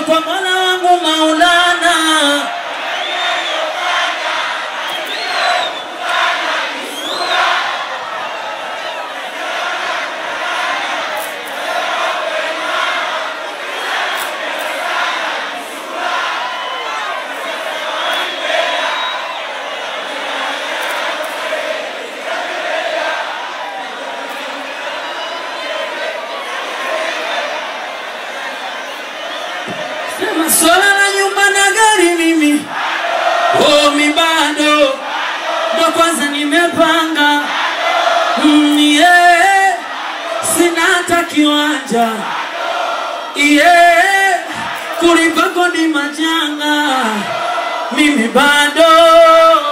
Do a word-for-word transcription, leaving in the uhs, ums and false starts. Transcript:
kwa Mola wangu Maulana. Sema swala la nyumba na gari mimi oh mi bado ndo kwanza nimepanga mm, yeah. Sina hata kiwanja yeah. Kulipa kodi majanga mimi bado